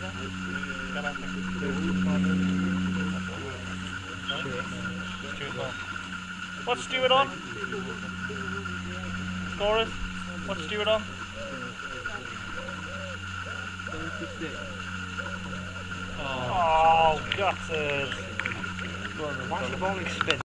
What's Stewart on? Scorers? What's Stewart on? 76. Oh, gutted. Why is the bowling spin?